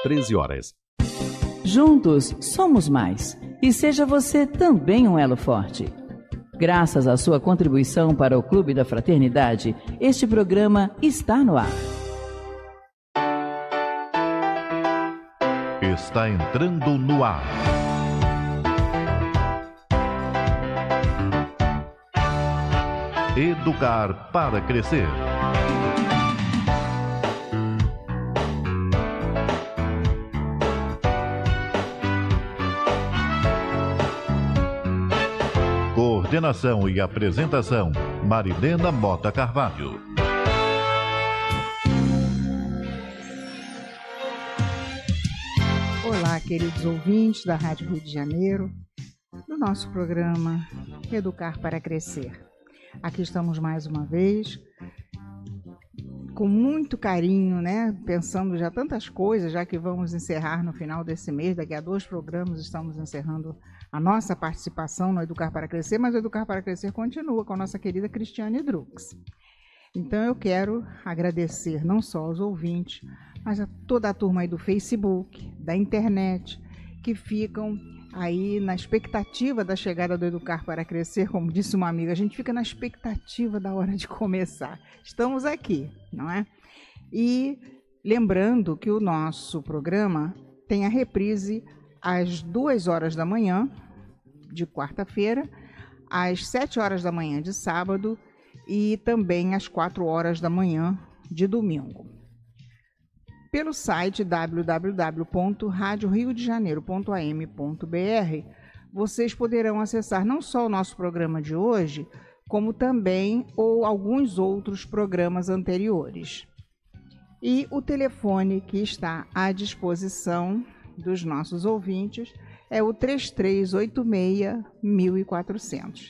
13 horas. Juntos somos mais. E seja você também um elo forte. Graças à sua contribuição para o Clube da Fraternidade, este programa está no ar. Está entrando no ar. Educar para crescer. Coordenação e apresentação, Marilena Mota Carvalho. Olá, queridos ouvintes da Rádio Rio de Janeiro, do nosso programa Educar para Crescer. Aqui estamos mais uma vez, com muito carinho, né? Pensando já tantas coisas, já que vamos encerrar no final desse mês, daqui a 2 programas estamos encerrando a nossa participação no Educar para Crescer, mas o Educar para Crescer continua com a nossa querida Cristiane Drux. Então eu quero agradecer não só aos ouvintes, mas a toda a turma aí do Facebook, da internet, que ficam aí na expectativa da chegada do Educar para Crescer. Como disse uma amiga, a gente fica na expectativa da hora de começar. Estamos aqui, não é? E lembrando que o nosso programa tem a reprise às 2 horas da manhã de quarta-feira, às 7 horas da manhã de sábado e também às 4 horas da manhã de domingo. Pelo site www.radioriodejaneiro.am.br, vocês poderão acessar não só o nosso programa de hoje, como também alguns outros programas anteriores. E o telefone que está à disposição dos nossos ouvintes é o 3386-1400.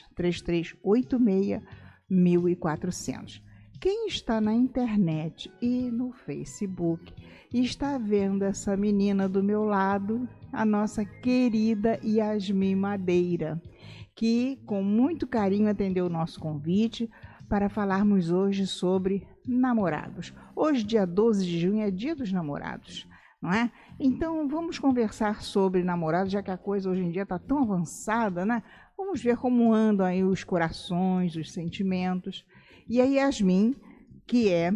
3386-1400. Quem está na internet e no Facebook e está vendo essa menina do meu lado, a nossa querida Yasmin Madeira, que com muito carinho atendeu o nosso convite para falarmos hoje sobre namorados. Hoje, dia 12 de junho, é dia dos namorados, não é? Então, vamos conversar sobre namorados, já que a coisa hoje em dia está tão avançada, né? Vamos ver como andam aí os corações, os sentimentos. E a Yasmin, que é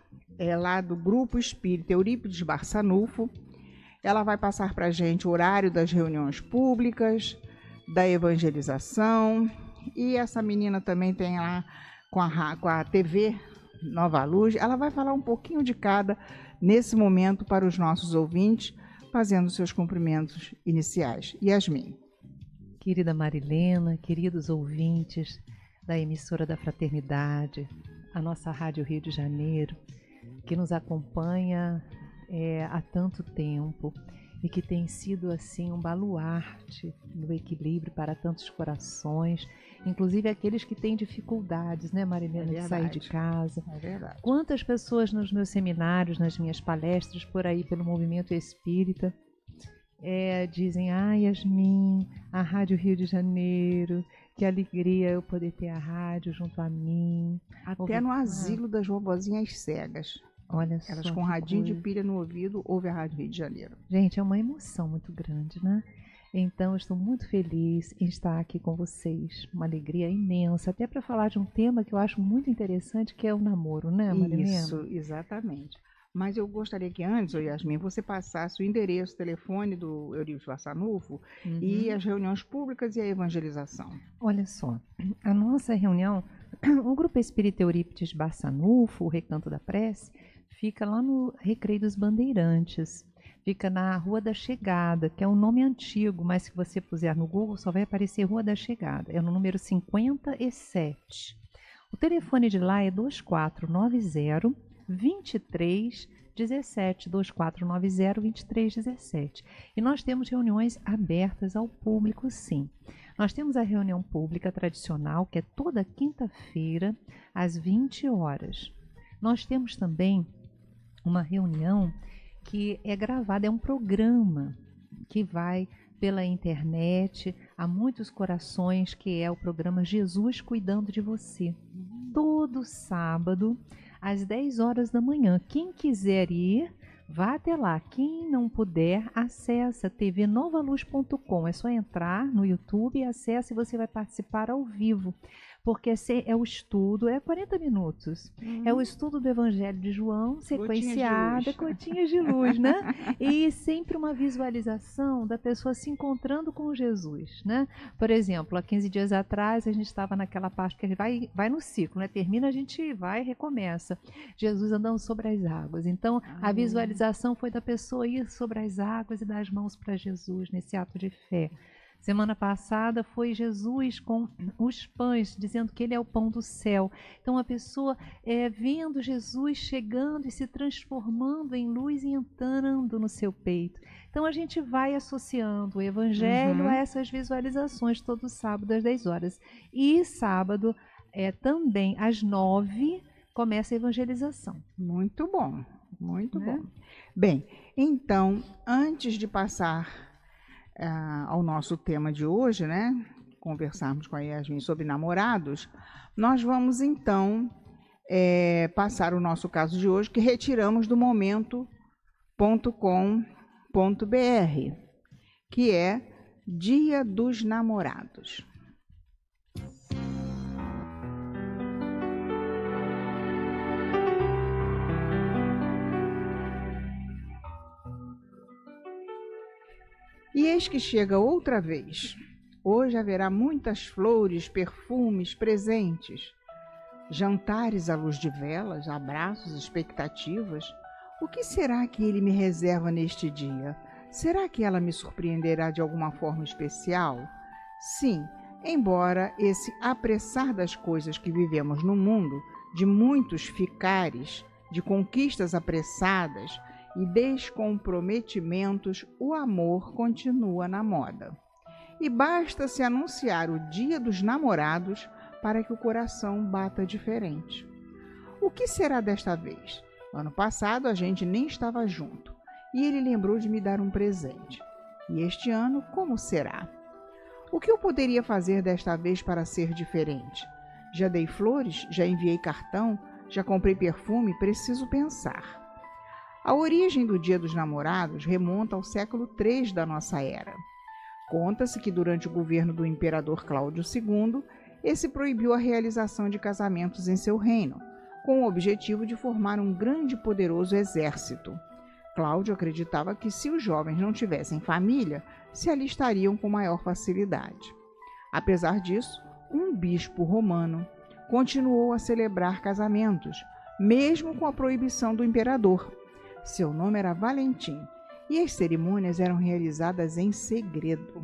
lá do Grupo Espírita Eurípides Barçanufo, ela vai passar para a gente o horário das reuniões públicas, da evangelização, e essa menina também tem lá com a TV Nova Luz. Ela vai falar um pouquinho de cada nesse momento para os nossos ouvintes, fazendo seus cumprimentos iniciais. Yasmin. Querida Marilena, queridos ouvintes da emissora da Fraternidade, a nossa Rádio Rio de Janeiro, que nos acompanha há tanto tempo e que tem sido assim um baluarte no equilíbrio para tantos corações, inclusive aqueles que têm dificuldades, né, Marilena, de sair de casa. É verdade. Quantas pessoas nos meus seminários, nas minhas palestras por aí pelo movimento espírita dizem: Yasmin, a Rádio Rio de Janeiro, que alegria eu poder ter a rádio junto a mim. Até no asilo das vovozinhas cegas. Olha só. Elas com radinho de pilha no ouvido ouvem a Rádio Rio de Janeiro. Gente, é uma emoção muito grande, né? Então, eu estou muito feliz em estar aqui com vocês. Uma alegria imensa, até para falar de um tema que eu acho muito interessante, que é o namoro, né, Marilena? Isso, exatamente. Mas eu gostaria que antes, Yasmin, você passasse o endereço, o telefone do Eurípides Barçanufo e as reuniões públicas e a evangelização. Olha só, a nossa reunião, o Grupo Espírita Eurípides Barçanufo, o Recanto da Prece, fica lá no Recreio dos Bandeirantes. Fica na Rua da Chegada, que é um nome antigo, mas se você puser no Google só vai aparecer Rua da Chegada. É no número 57. O telefone de lá é 2490-2317, 2490-2317. E nós temos reuniões abertas ao público, sim. Nós temos a reunião pública tradicional, que é toda quinta-feira, às 20 horas. Nós temos também uma reunião que é gravada, é um programa que vai pela internet a muitos corações, que é o programa Jesus Cuidando de Você. Todo sábado, às 10 horas da manhã. Quem quiser ir, Vá até lá. Quem não puder, acessa tvnovaluz.com. É só entrar no YouTube e acessa e você vai participar ao vivo. Porque é o estudo, é 40 minutos. É o estudo do Evangelho de João, sequenciado, gotinhas de luz, né? E sempre uma visualização da pessoa se encontrando com Jesus, né? Por exemplo, há 15 dias atrás, a gente estava naquela parte que vai no ciclo, né? Termina, a gente vai e recomeça. Jesus andando sobre as águas. Então, a visualização foi da pessoa ir sobre as águas e dar as mãos para Jesus nesse ato de fé. Semana passada foi Jesus com os pães, dizendo que ele é o pão do céu. Então a pessoa vendo Jesus chegando e se transformando em luz e entrando no seu peito. Então a gente vai associando o Evangelho a essas visualizações todo sábado às 10 horas. E sábado também às 9 começa a evangelização. Muito bom, muito bom. Bem, então, antes de passar ao nosso tema de hoje, né? Conversarmos com a Yasmin sobre namorados, nós vamos então passar o nosso caso de hoje, que retiramos do momento.com.br, que é Dia dos Namorados. E eis que chega outra vez. Hoje haverá muitas flores, perfumes, presentes, jantares à luz de velas, abraços, expectativas. O que será que ele me reserva neste dia? Será que ela me surpreenderá de alguma forma especial? Sim, embora esse apressar das coisas que vivemos no mundo, de muitos ficares, de conquistas apressadas e descomprometimentos, o amor continua na moda. E basta-se anunciar o Dia dos Namorados para que o coração bata diferente. O que será desta vez? Ano passado a gente nem estava junto e ele lembrou de me dar um presente. E este ano, como será? O que eu poderia fazer desta vez para ser diferente? Já dei flores? Já enviei cartão? Já comprei perfume? Preciso pensar. A origem do Dia dos Namorados remonta ao século III da nossa era. Conta-se que durante o governo do imperador Cláudio II, esse proibiu a realização de casamentos em seu reino, com o objetivo de formar um grande e poderoso exército. Cláudio acreditava que se os jovens não tivessem família, se alistariam com maior facilidade. Apesar disso, um bispo romano continuou a celebrar casamentos, mesmo com a proibição do imperador. Seu nome era Valentim e as cerimônias eram realizadas em segredo.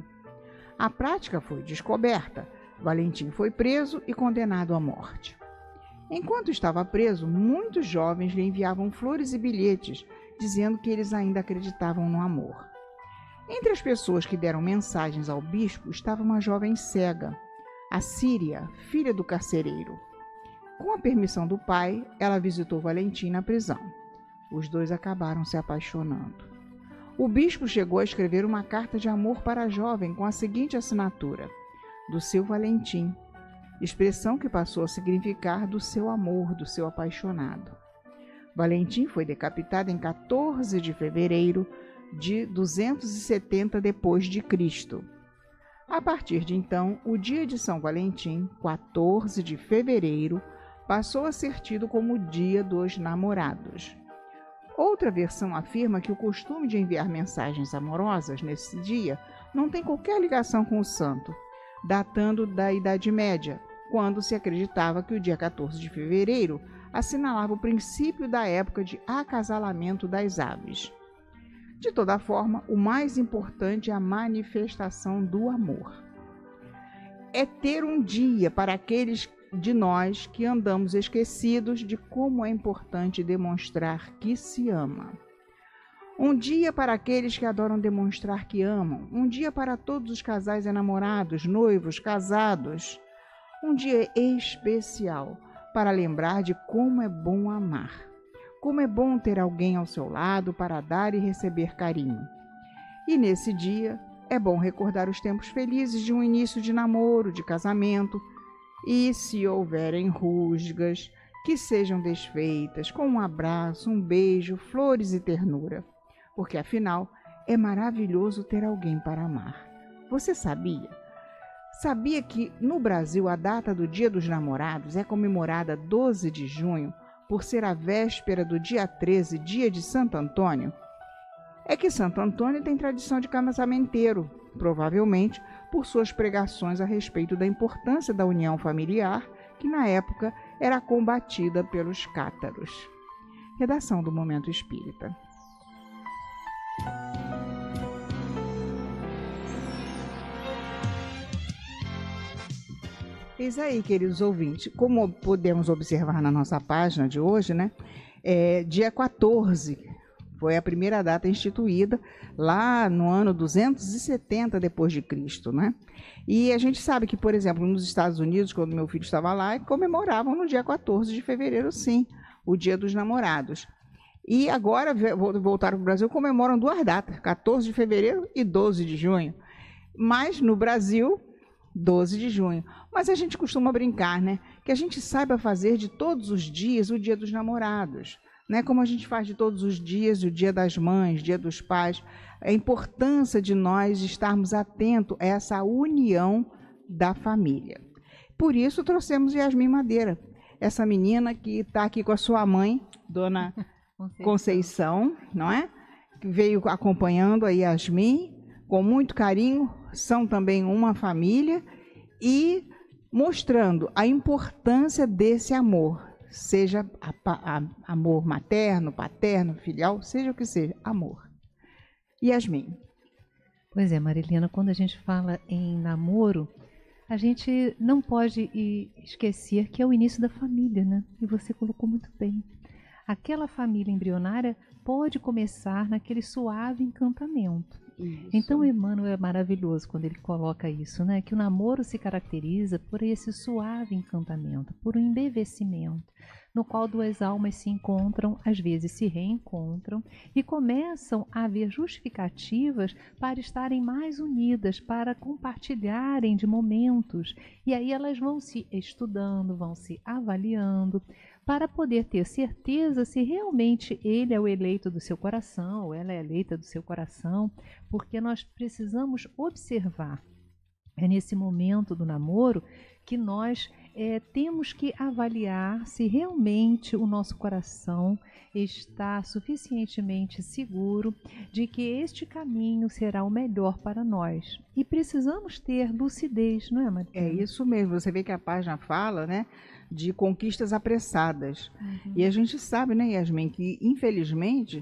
A prática foi descoberta. Valentim foi preso e condenado à morte. Enquanto estava preso, muitos jovens lhe enviavam flores e bilhetes, dizendo que eles ainda acreditavam no amor. Entre as pessoas que deram mensagens ao bispo estava uma jovem cega, a Síria, filha do carcereiro. Com a permissão do pai, ela visitou Valentim na prisão. Os dois acabaram se apaixonando. O bispo chegou a escrever uma carta de amor para a jovem com a seguinte assinatura: do seu Valentim, expressão que passou a significar do seu amor, do seu apaixonado. Valentim foi decapitado em 14 de fevereiro de 270 d.C. A partir de então, o dia de São Valentim, 14 de fevereiro, passou a ser tido como o Dia dos Namorados. Outra versão afirma que o costume de enviar mensagens amorosas nesse dia não tem qualquer ligação com o santo, datando da Idade Média, quando se acreditava que o dia 14 de fevereiro assinalava o princípio da época de acasalamento das aves. De toda forma, o mais importante é a manifestação do amor. É ter um dia para aqueles de nós que andamos esquecidos de como é importante demonstrar que se ama. Um dia para aqueles que adoram demonstrar que amam. Um dia para todos os casais enamorados, noivos, casados. Um dia especial para lembrar de como é bom amar. Como é bom ter alguém ao seu lado para dar e receber carinho. E nesse dia é bom recordar os tempos felizes de um início de namoro, de casamento, e se houverem rusgas, que sejam desfeitas, com um abraço, um beijo, flores e ternura. Porque, afinal, é maravilhoso ter alguém para amar. Você sabia? Sabia que, no Brasil, a data do Dia dos Namorados é comemorada 12 de junho, por ser a véspera do dia 13, dia de Santo Antônio? É que Santo Antônio tem tradição de casamenteiro, provavelmente por suas pregações a respeito da importância da união familiar, que na época era combatida pelos cátaros. Redação do Momento Espírita. Eis aí, queridos ouvintes, como podemos observar na nossa página de hoje, né? Dia 14 foi a primeira data instituída lá no ano 270 depois de Cristo, né? E a gente sabe que, por exemplo, nos Estados Unidos, quando meu filho estava lá, comemoravam no dia 14 de fevereiro, sim, o Dia dos Namorados. E agora, voltaram para o Brasil, comemoram duas datas, 14 de fevereiro e 12 de junho. Mas no Brasil, 12 de junho. Mas a gente costuma brincar, né? Que a gente saiba fazer de todos os dias o Dia dos Namorados, né? Como a gente faz de todos os dias o Dia das Mães, Dia dos Pais. A importância de nós estarmos atentos a essa união da família. Por isso trouxemos Yasmin Madeira, essa menina que está aqui com a sua mãe, Dona Conceição, não é? Que veio acompanhando a Yasmin com muito carinho, são também uma família e mostrando a importância desse amor, seja amor materno, paterno, filial, seja o que seja, amor. Yasmin. Pois é, Marilena, quando a gente fala em namoro, a gente não pode esquecer que é o início da família, né? E você colocou muito bem. Aquela família embrionária pode começar naquele suave encantamento. Isso. Então, Emmanuel é maravilhoso quando ele coloca isso, né? Que o namoro se caracteriza por esse suave encantamento, por um embevecimento, no qual duas almas se encontram, às vezes se reencontram e começam a haver justificativas para estarem mais unidas, para compartilharem de momentos. E aí elas vão se estudando, vão se avaliando, para poder ter certeza se realmente ele é o eleito do seu coração, ou ela é eleita do seu coração, porque nós precisamos observar, é nesse momento do namoro, que nós temos que avaliar se realmente o nosso coração está suficientemente seguro de que este caminho será o melhor para nós. E precisamos ter lucidez, não é, Maria? É isso mesmo, você vê que a página fala, né, de conquistas apressadas. Uhum. E a gente sabe, né, Yasmin, que infelizmente,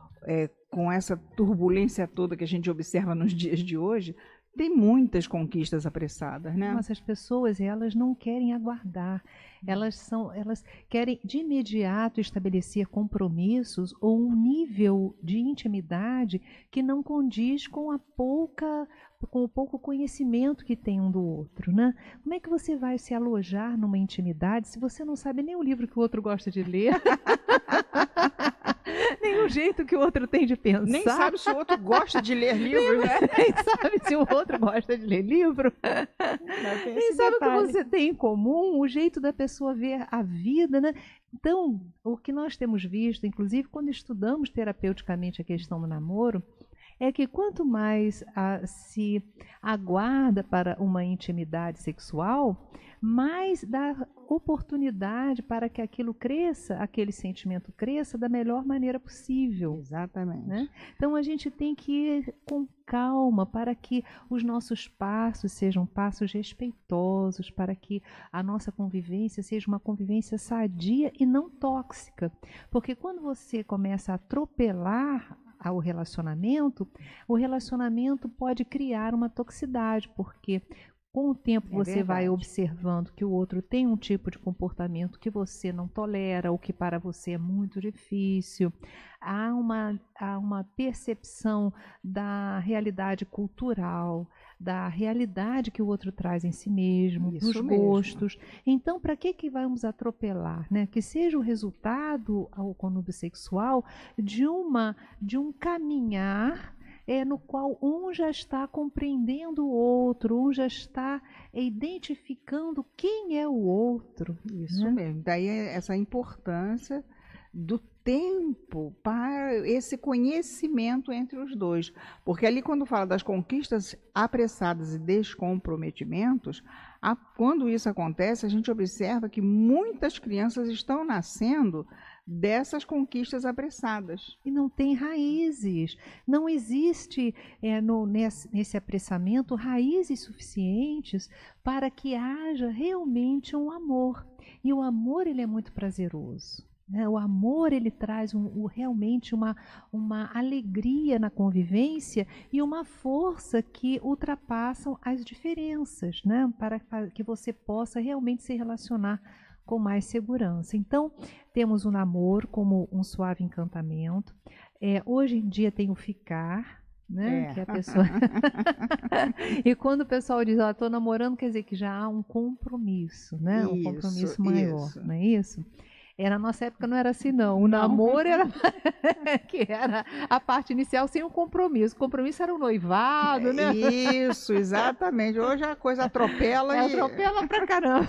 com essa turbulência toda que a gente observa nos dias de hoje, tem muitas conquistas apressadas, né? Mas as pessoas, elas não querem aguardar. Elas querem de imediato estabelecer compromissos ou um nível de intimidade que não condiz com o pouco conhecimento que tem um do outro, né? Como é que você vai se alojar numa intimidade se você não sabe nem o livro que o outro gosta de ler? Nem o jeito que o outro tem de pensar. Nem sabe se o outro gosta de ler livro, né? Nem sabe se o outro gosta de ler livro. Nem sabe o que você tem em comum, o jeito da pessoa ver a vida, né? Então, o que nós temos visto, inclusive quando estudamos terapeuticamente a questão do namoro, é que quanto mais se aguarda para uma intimidade sexual, mais dá oportunidade para que aquilo cresça, aquele sentimento cresça da melhor maneira possível. Exatamente. Né? Então a gente tem que ir com calma para que os nossos passos sejam passos respeitosos, para que a nossa convivência seja uma convivência sadia e não tóxica. Porque quando você começa a atropelar o relacionamento pode criar uma toxicidade, porque com o tempo você vai observando que o outro tem um tipo de comportamento que você não tolera, ou que para você é muito difícil. Há uma percepção da realidade cultural, da realidade que o outro traz em si mesmo, dos gostos. Então, para que vamos atropelar, né? Que seja o resultado ao convívio sexual de um caminhar no qual um já está compreendendo o outro, um já está identificando quem é o outro. Isso mesmo. Daí essa importância do tempo para esse conhecimento entre os dois. Porque ali, quando fala das conquistas apressadas e descomprometimentos, quando isso acontece, a gente observa que muitas crianças estão nascendo dessas conquistas apressadas. E não tem raízes. Não existe nesse apressamento raízes suficientes para que haja realmente um amor. E o amor, ele é muito prazeroso. O amor, ele traz realmente uma alegria na convivência e uma força que ultrapassam as diferenças, né? Para que você possa realmente se relacionar com mais segurança. Então, temos o namoro como um suave encantamento. Hoje em dia tem o ficar, né? Que a pessoa... E quando o pessoal diz, estou namorando, quer dizer que já há um compromisso, né? Um compromisso maior, isso. Não é isso? Na nossa época não era assim, não. O namoro era que era a parte inicial sem o compromisso. O compromisso era o noivado, né? Isso, exatamente. Hoje a coisa atropela. Atropela pra caramba.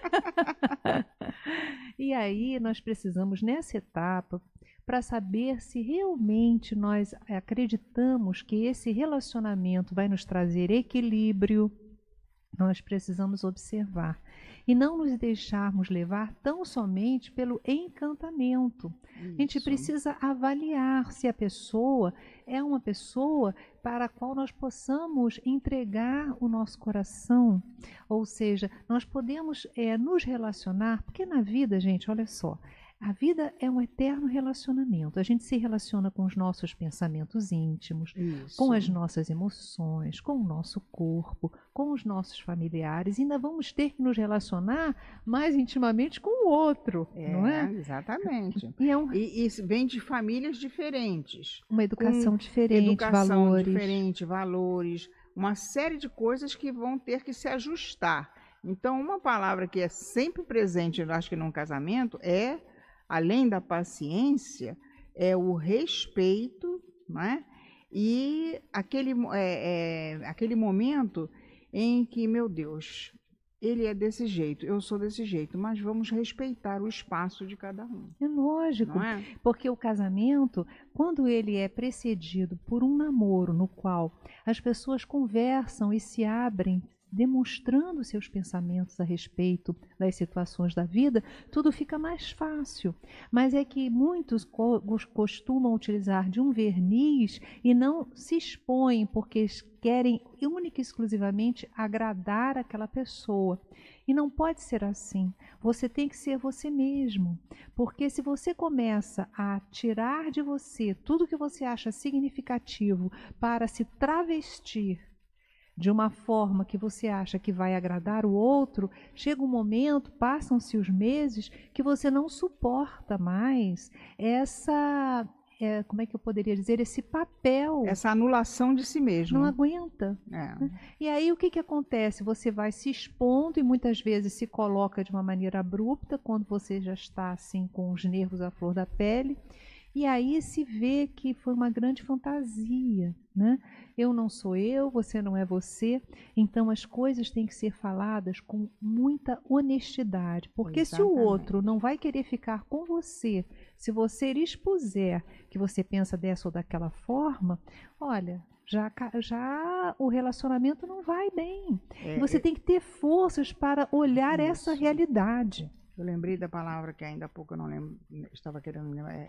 E aí nós precisamos, nessa etapa, para saber se realmente nós acreditamos que esse relacionamento vai nos trazer equilíbrio, nós precisamos observar. E não nos deixarmos levar tão somente pelo encantamento. Isso. A gente precisa avaliar se a pessoa é uma pessoa para a qual nós possamos entregar o nosso coração. Ou seja, nós podemos nos relacionar, porque na vida, gente, olha só, a vida é um eterno relacionamento. A gente se relaciona com os nossos pensamentos íntimos, isso, com as nossas emoções, com o nosso corpo, com os nossos familiares. E ainda vamos ter que nos relacionar mais intimamente com o outro, não é? Exatamente. E vem de famílias diferentes. Uma educação diferente, valores, uma série de coisas que vão ter que se ajustar. Então, uma palavra que é sempre presente, eu acho que num casamento, além da paciência, é o respeito, né? E aquele momento em que, meu Deus, ele é desse jeito, eu sou desse jeito, mas vamos respeitar o espaço de cada um. É lógico, não é? Porque o casamento, quando ele é precedido por um namoro no qual as pessoas conversam e se abrem, demonstrando seus pensamentos a respeito das situações da vida, tudo fica mais fácil. Mas é que muitos costumam utilizar de um verniz e não se expõem porque querem única e exclusivamente agradar aquela pessoa. E não pode ser assim. Você tem que ser você mesmo. Porque se você começa a tirar de você tudo que você acha significativo para se travestir de uma forma que você acha que vai agradar o outro, chega um momento, passam-se os meses, que você não suporta mais como é que eu poderia dizer, esse papel. Essa anulação de si mesmo. Não aguenta. E aí o que acontece? Você vai se expondo e muitas vezes se coloca de uma maneira abrupta, quando você já está assim com os nervos à flor da pele. E aí se vê que foi uma grande fantasia, né? Eu não sou eu, você não é você. Então as coisas têm que ser faladas com muita honestidade. Porque exatamente, se o outro não vai querer ficar com você, se você expuser que você pensa dessa ou daquela forma, olha, já o relacionamento não vai bem. Você tem que ter forças para olhar essa realidade. Eu lembrei da palavra que ainda há pouco eu não lembro, estava querendo lembrar.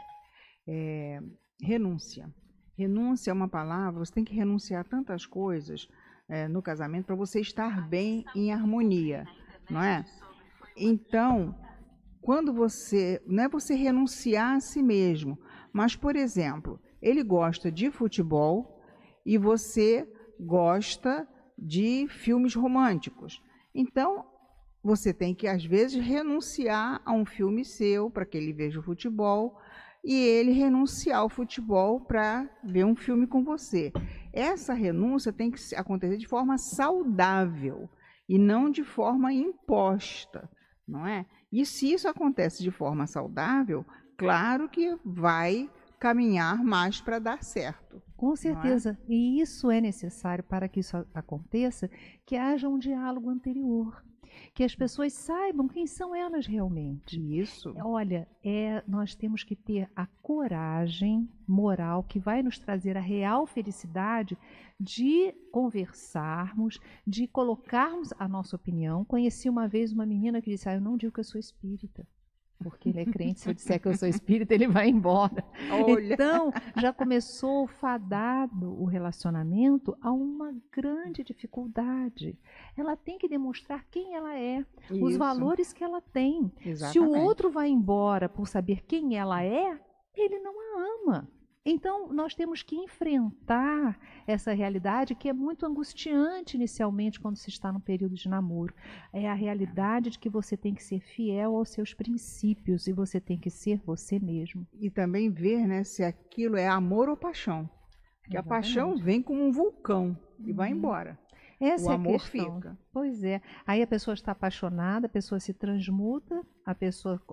Renúncia. Renúncia é uma palavra, você tem que renunciar a tantas coisas no casamento para você estar bem em harmonia, não é? Então, quando você, não é você renunciar a si mesmo, mas, por exemplo, ele gosta de futebol e você gosta de filmes românticos. Então, você tem que, às vezes, renunciar a um filme seu para que ele veja o futebol, e ele renunciar ao futebol para ver um filme com você. Essa renúncia tem que acontecer de forma saudável e não de forma imposta, não é? E se isso acontece de forma saudável, claro que vai caminhar mais para dar certo, Com certeza. E isso é necessário para que isso aconteça, que haja um diálogo anterior. Que as pessoas saibam quem são elas realmente. Isso. Olha, nós temos que ter a coragem moral que vai nos trazer a real felicidade de conversarmos, de colocarmos a nossa opinião. Conheci uma vez uma menina que disse, eu não digo que eu sou espírita. Porque ele é crente, se eu disser que eu sou espírita, ele vai embora. Olha. Então, já começou fadado o relacionamento a uma grande dificuldade. Ela tem que demonstrar quem ela é, os valores que ela tem. Exatamente. Se o outro vai embora por saber quem ela é, ele não a ama. Então, nós temos que enfrentar essa realidade que é muito angustiante inicialmente quando se está no período de namoro. É a realidade de que você tem que ser fiel aos seus princípios e você tem que ser você mesmo. E também ver, né, se aquilo é amor ou paixão. Porque a paixão vem como um vulcão e vai embora. Essa o é amor a questão. fica. Pois é. Aí a pessoa está apaixonada, a pessoa se transmuta, a pessoa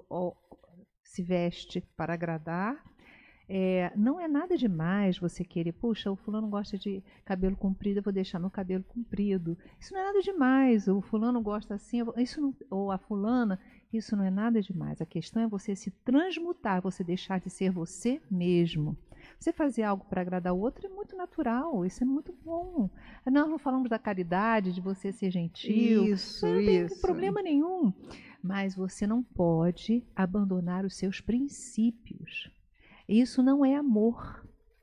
se veste para agradar. Não é nada demais você querer, puxa, o fulano gosta de cabelo comprido, eu vou deixar meu cabelo comprido. Isso não é nada demais. O fulano gosta assim, ou a fulana, isso não é nada demais. A questão é você se transmutar, você deixar de ser você mesmo. Você fazer algo para agradar o outro é muito natural, isso é muito bom. Nós não falamos da caridade, de você ser gentil. Isso, não tem problema nenhum. Mas você não pode abandonar os seus princípios. Isso não é amor.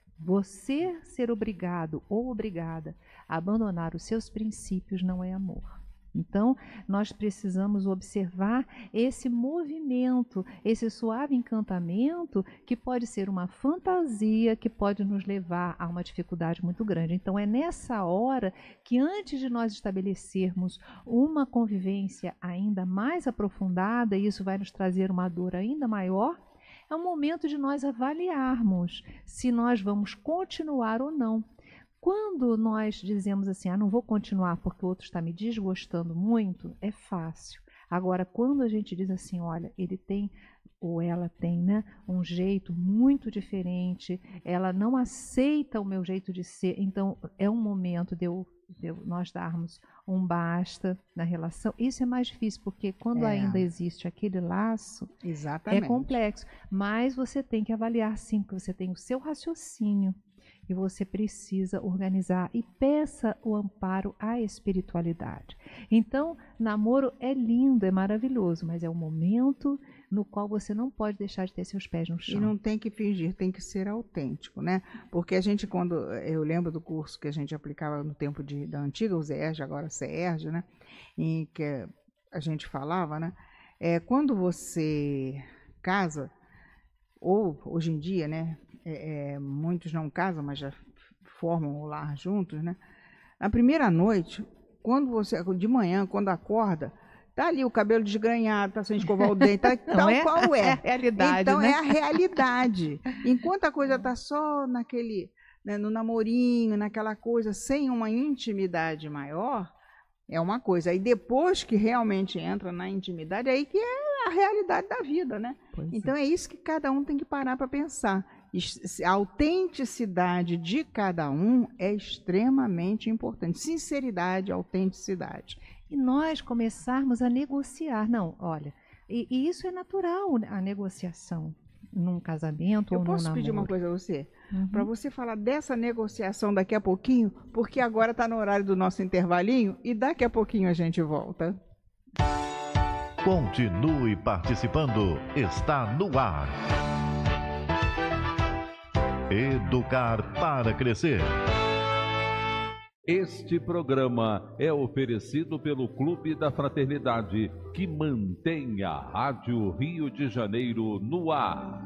Você ser obrigado ou obrigada a abandonar os seus princípios não é amor. Então, nós precisamos observar esse movimento, esse suave encantamento que pode ser uma fantasia, que pode nos levar a uma dificuldade muito grande. Então, é nessa hora que, antes de nós estabelecermos uma convivência ainda mais aprofundada, e isso vai nos trazer uma dor ainda maior, é o momento de nós avaliarmos se nós vamos continuar ou não. Quando nós dizemos assim, não vou continuar porque o outro está me desgostando muito, é fácil. Agora, quando a gente diz assim, olha, ele tem ou ela tem, né, um jeito muito diferente, ela não aceita o meu jeito de ser, então é um momento de nós darmos um basta na relação. Isso é mais difícil, porque quando ainda existe aquele laço, exatamente, é complexo. Mas você tem que avaliar sim, porque você tem o seu raciocínio e você precisa organizar e peça o amparo à espiritualidade. Então, namoro é lindo, é maravilhoso, mas é um momento no qual você não pode deixar de ter seus pés no chão. E não tem que fingir, tem que ser autêntico, né? Porque a gente, quando eu lembro do curso que a gente aplicava no tempo da antiga USERJ, agora CERJ, né? Em que a gente falava, né? Quando você casa, ou hoje em dia, né? Muitos não casam, mas já formam o lar juntos, né? Na primeira noite, de manhã, quando acorda, tá ali o cabelo desgrenhado, tá sem escovar o dente, tal qual é. É a realidade, então, né? é a realidade. Enquanto a coisa tá só naquele, né, no namorinho, naquela coisa, sem uma intimidade maior, é uma coisa. Aí depois que realmente entra na intimidade, aí que é a realidade da vida, né? Então é isso que cada um tem que parar para pensar. A autenticidade de cada um é extremamente importante. Sinceridade, autenticidade. E nós começarmos a negociar. Não, olha, e isso é natural, a negociação num casamento ou num namoro. Eu posso pedir uma coisa a você? Para você falar dessa negociação daqui a pouquinho, porque agora está no horário do nosso intervalinho e daqui a pouquinho a gente volta. Continue participando. Está no ar. Educar para crescer. Este programa é oferecido pelo Clube da Fraternidade, que mantém a Rádio Rio de Janeiro no ar.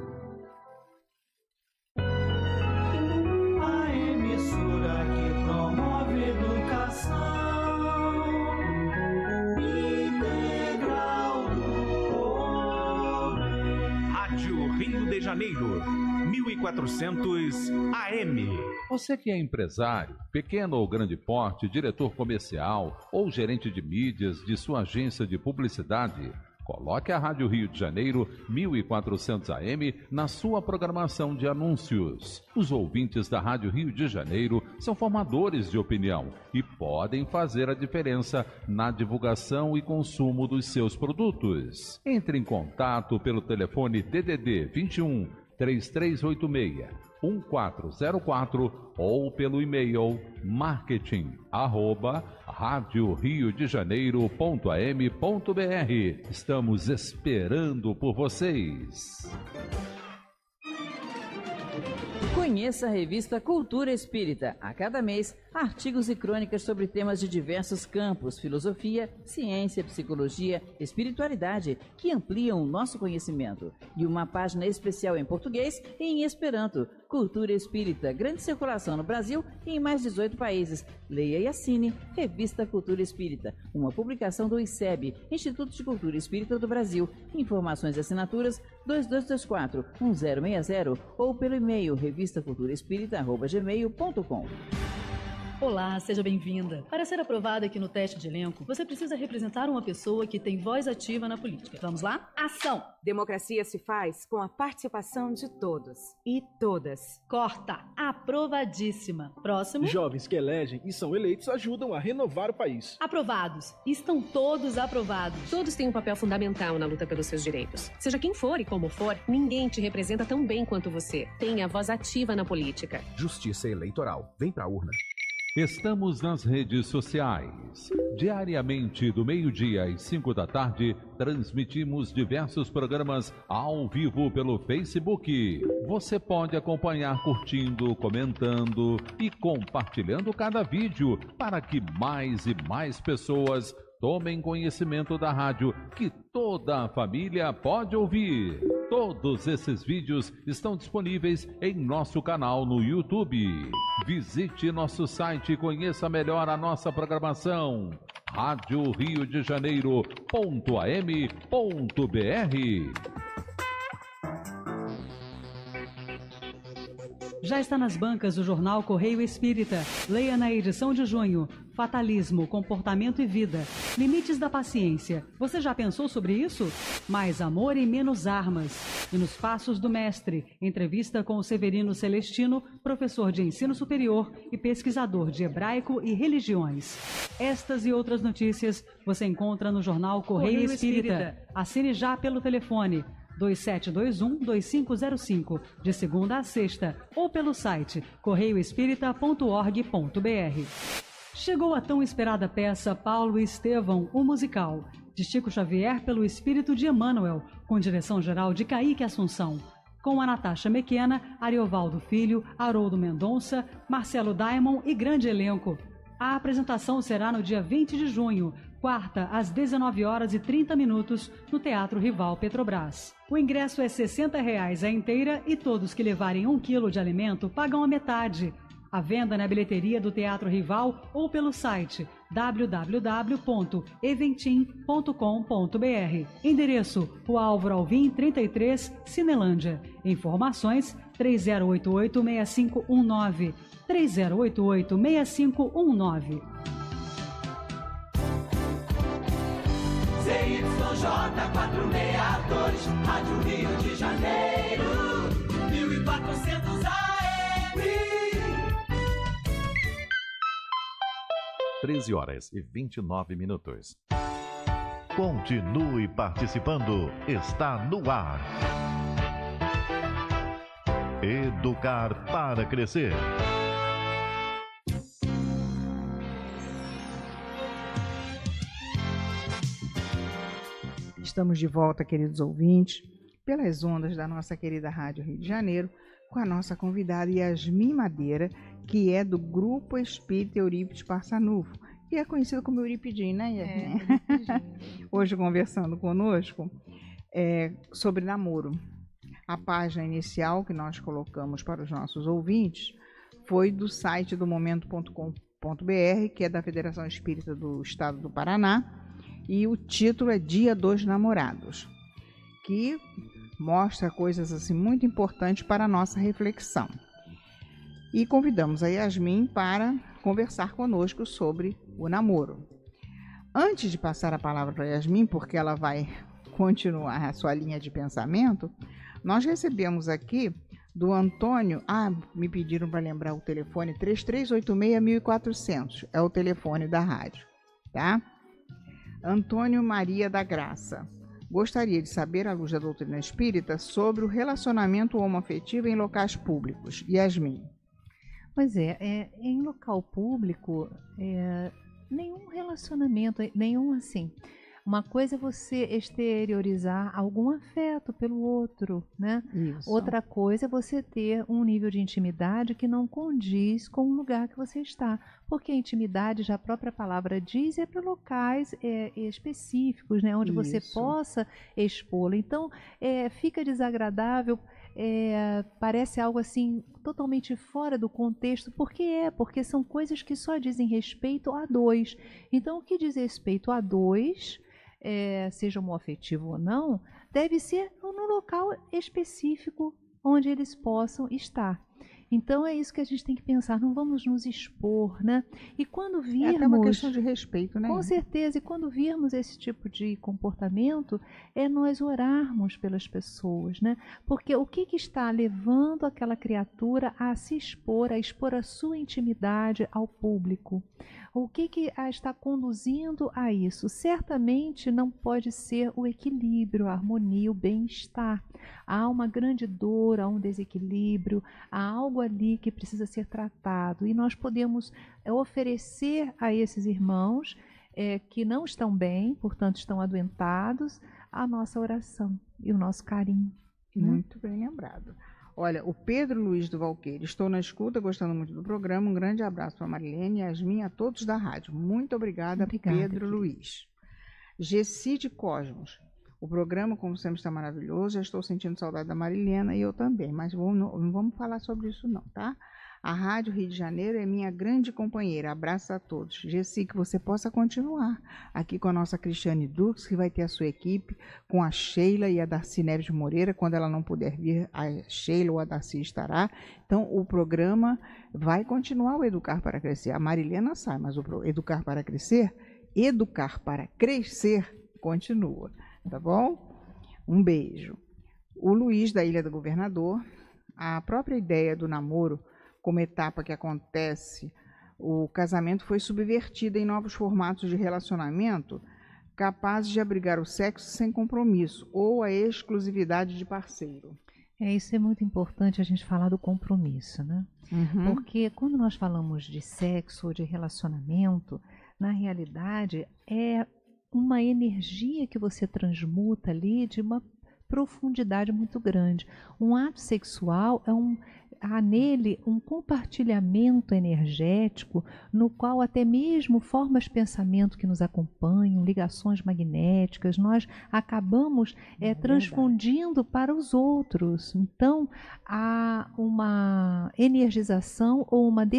A emissora que promove educação integral do homem. Rádio Rio de Janeiro, 1400 AM. Você que é empresário, pequeno ou grande porte, diretor comercial ou gerente de mídias de sua agência de publicidade, Coloque a Rádio Rio de Janeiro 1400 AM na sua programação de anúncios. Os ouvintes da Rádio Rio de Janeiro são formadores de opinião e podem fazer a diferença na divulgação e consumo dos seus produtos. Entre em contato pelo telefone DDD 21 3386 1404 ou pelo e-mail marketing@radioriodejaneiro.am.br. Estamos esperando por vocês. Conheça a revista Cultura Espírita. A cada mês, artigos e crônicas sobre temas de diversos campos, filosofia, ciência, psicologia, espiritualidade, que ampliam o nosso conhecimento. E uma página especial em português e em Esperanto. Cultura Espírita, grande circulação no Brasil e em mais 18 países. Leia e assine Revista Cultura Espírita, uma publicação do ICEB, Instituto de Cultura Espírita do Brasil. Informações e assinaturas 2224-1060 ou pelo e-mail revistaculturaespírita@gmail.com. Olá, seja bem-vinda. Para ser aprovada aqui no teste de elenco, você precisa representar uma pessoa que tem voz ativa na política. Vamos lá? Ação! Democracia se faz com a participação de todos e todas. Corta! Aprovadíssima. Próximo. Jovens que elegem e são eleitos ajudam a renovar o país. Aprovados. Estão todos aprovados. Todos têm um papel fundamental na luta pelos seus direitos. Seja quem for e como for, ninguém te representa tão bem quanto você. Tenha voz ativa na política. Justiça Eleitoral. Vem pra urna. Estamos nas redes sociais. Diariamente, do meio-dia às 5 da tarde, transmitimos diversos programas ao vivo pelo Facebook. Você pode acompanhar curtindo, comentando e compartilhando cada vídeo para que mais e mais pessoas tomem conhecimento da rádio que toda a família pode ouvir. Todos esses vídeos estão disponíveis em nosso canal no YouTube. Visite nosso site e conheça melhor a nossa programação. Rádio Rio de Janeiro.am.br. Já está nas bancas o jornal Correio Espírita. Leia na edição de junho. Fatalismo, comportamento e vida. Limites da paciência. Você já pensou sobre isso? Mais amor e menos armas. E nos Passos do Mestre, entrevista com o Severino Celestino, professor de ensino superior e pesquisador de hebraico e religiões. Estas e outras notícias você encontra no jornal Correio Espírita. Assine já pelo telefone 2721-2505, de segunda a sexta, ou pelo site correioespírita.org.br. Chegou a tão esperada peça Paulo e Estevão, o musical, de Chico Xavier pelo espírito de Emmanuel, com direção-geral de Kaique Assunção, com a Natasha Mequena, Ariovaldo Filho, Haroldo Mendonça, Marcelo Daimon e grande elenco. A apresentação será no dia 20 de junho, quarta, às 19h30, no Teatro Rival Petrobras. O ingresso é R$ 60 a inteira e todos que levarem 1 quilo de alimento pagam a metade. A venda na bilheteria do Teatro Rival ou pelo site www.eventim.com.br. Endereço: Rua Álvaro Alvim, 33, Cinelândia. Informações: 3088-6519. 3088-6519. ZYJ 462, Rádio Rio de Janeiro, 1400 AM. 13h29. Continue participando. Está no ar. Educar para crescer. Estamos de volta, queridos ouvintes, pelas ondas da nossa querida Rádio Rio de Janeiro, com a nossa convidada Yasmin Madeira, que é do Grupo Espírita Eurípides Parçanufo, que é conhecido como Euripidim, né, Yasmin? Hoje conversando conosco sobre namoro. A página inicial que nós colocamos para os nossos ouvintes foi do site do momento.com.br, que é da Federação Espírita do Estado do Paraná, e o título é Dia dos Namorados, que mostra coisas assim muito importantes para a nossa reflexão. E convidamos a Yasmin para conversar conosco sobre o namoro. Antes de passar a palavra para a Yasmin, porque ela vai continuar a sua linha de pensamento, nós recebemos aqui do Antônio, me pediram para lembrar o telefone, 3386-1400, é o telefone da rádio, tá? Antônio Maria da Graça. Gostaria de saber, à luz da doutrina espírita, sobre o relacionamento homoafetivo em locais públicos. Yasmin. Pois em local público, nenhum relacionamento, nenhum assim. Uma coisa é você exteriorizar algum afeto pelo outro, né? Isso. Outra coisa é você ter um nível de intimidade que não condiz com o lugar que você está. Porque a intimidade, já a própria palavra diz, é para locais específicos, né? Onde você possa expô-la. Então, fica desagradável, parece algo assim totalmente fora do contexto. Porque são coisas que só dizem respeito a dois. Então, o que diz respeito a dois, seja homoafetivo ou não, deve ser no local específico onde eles possam estar. Então é isso que a gente tem que pensar, não vamos nos expor, né? E quando virmos... É até uma questão de respeito, né? Com certeza, e quando virmos esse tipo de comportamento, é nós orarmos pelas pessoas, né? Porque o que está levando aquela criatura a se expor, a expor a sua intimidade ao público? O que a está conduzindo a isso? Certamente não pode ser o equilíbrio, a harmonia, o bem-estar. Há uma grande dor, há um desequilíbrio, há algo ali que precisa ser tratado. E nós podemos oferecer a esses irmãos que não estão bem, portanto estão adoentados, a nossa oração e o nosso carinho. Muito bem lembrado. Olha, o Pedro Luiz do Valqueire, estou na escuta, gostando muito do programa. Um grande abraço para a Marilene, Yasmin, a todos da rádio. Muito obrigada, Pedro Luiz. Gessi de Cosmos. O programa, como sempre, está maravilhoso. Já estou sentindo saudade da Marilena e eu também, mas não vamos falar sobre isso não, tá? A Rádio Rio de Janeiro é minha grande companheira. Abraço a todos. Gessi, que você possa continuar aqui com a nossa Cristiane Dux, que vai ter a sua equipe, com a Sheila e a Darcy Neves Moreira. Quando ela não puder vir, a Sheila ou a Darcy estará. Então, o programa vai continuar, o Educar para Crescer. A Marilena sai, mas o Educar para Crescer, continua. Tá bom? Um beijo. O Luiz, da Ilha do Governador, a própria ideia do namoro como etapa que acontece, o casamento foi subvertido em novos formatos de relacionamento capazes de abrigar o sexo sem compromisso ou a exclusividade de parceiro. Isso é muito importante a gente falar do compromisso, né? Porque quando nós falamos de sexo ou de relacionamento, na realidade é uma energia que você transmuta ali de uma profundidade muito grande. Um ato sexual há nele um compartilhamento energético no qual até mesmo formas de pensamento que nos acompanham, ligações magnéticas, nós acabamos transfundindo para os outros. Então, há uma energização ou uma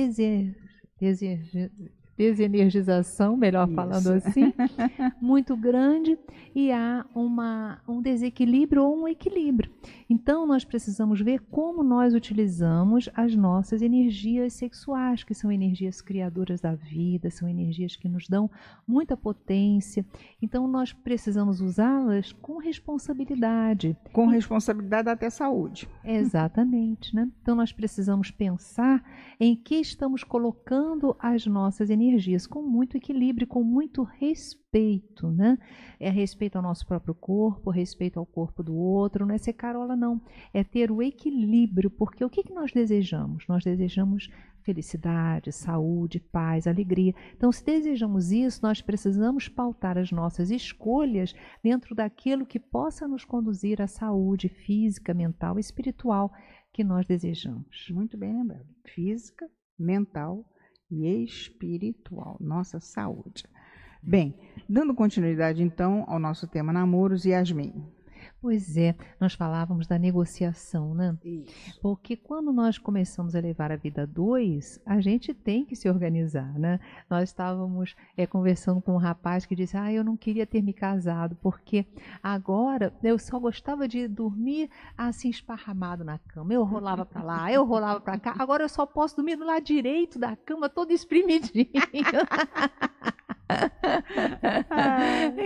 desenergização, melhor falando assim, muito grande, e há um desequilíbrio ou um equilíbrio. Então, nós precisamos ver como nós utilizamos as nossas energias sexuais, que são energias criadoras da vida, são energias que nos dão muita potência. Então, nós precisamos usá-las com responsabilidade. Com responsabilidade até saúde. Exatamente, né? Então, nós precisamos pensar em que estamos colocando as nossas energias com muito equilíbrio, com muito respeito, né? Respeito ao nosso próprio corpo, respeito ao corpo do outro, não é ser carola não, é ter o equilíbrio, porque o que nós desejamos? Nós desejamos felicidade, saúde, paz, alegria. Então, se desejamos isso, nós precisamos pautar as nossas escolhas dentro daquilo que possa nos conduzir à saúde física, mental e espiritual que nós desejamos. Muito bem lembrado. Física, mental e espiritual, nossa saúde. Bem, dando continuidade então ao nosso tema namoros, Yasmin. Pois é, nós falávamos da negociação, né? Isso. Porque quando nós começamos a levar a vida a dois, a gente tem que se organizar, né? Nós estávamos conversando com um rapaz que disse, eu não queria ter me casado, porque agora eu só gostava de dormir assim esparramado na cama. Eu rolava para lá, eu rolava para cá, agora eu só posso dormir do lado direito da cama, todo espremidinho. Engraçado.